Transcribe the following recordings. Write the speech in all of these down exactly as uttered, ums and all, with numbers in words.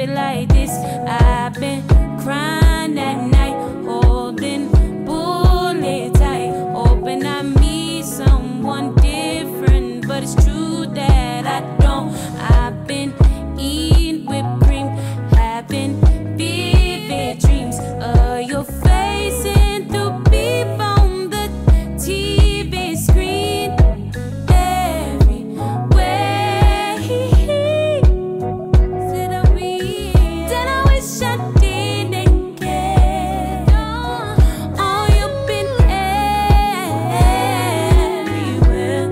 it like this. I've been crying at night, holding bullet tight, hoping I meet someone different, but it's true that I don't. I've been eating whipped cream, having vivid dreams of your face and through beep on the T V screen. Everywhere said I read, then I wish I didn't care. Oh, you've been everywhere.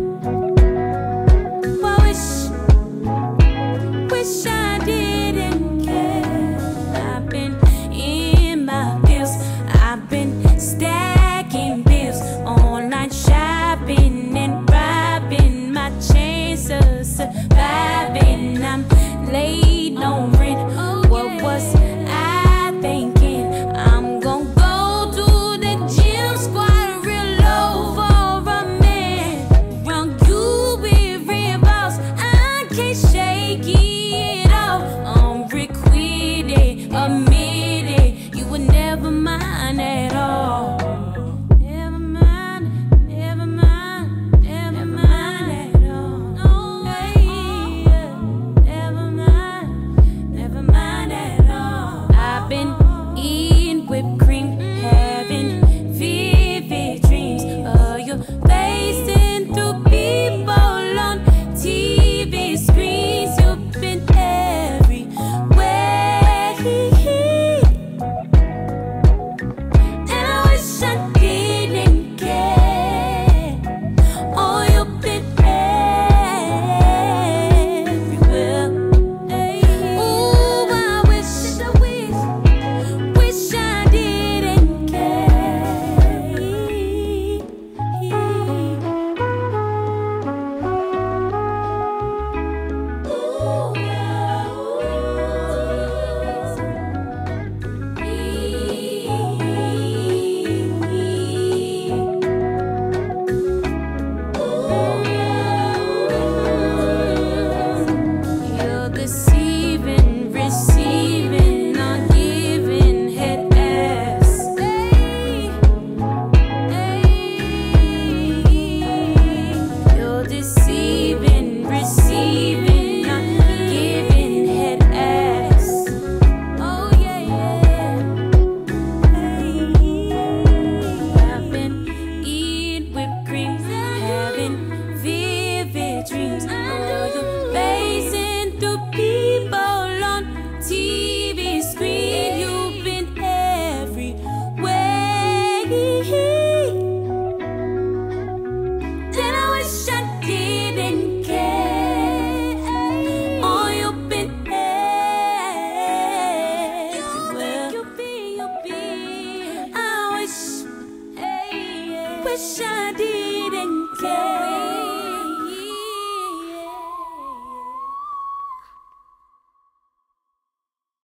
I wish, wish I didn't care. I've been in my bills, I've been stacking bills, online shopping and robbing my chance of surviving. I'm late on rent. What was I thinking? I'm gonna go to the gym, squat real low for a man. Young you with real boss, I can't shake it off. I'm requited, admit it, you would never mind at all. Never mind, never mind, never mind at all. No way, never mind, never mind at all. I've been eating whipped cream, having vivid dreams of your face and through people on T V screens. You've been everywhere, and I wish I didn't care. Oh, you've been everywhere. Ooh, I wish, wish I didn't care. Ooh, you're deceiving, receiving, not giving head ass. You're deceiving, receiving, not giving head ass. Oh yeah, yeah. I've been eating whipped cream, having vivid dreams of your face and through people on T V screen. You've been everywhere, and I wish I didn't care. Oh, you've been everywhere. I wish, wish I did.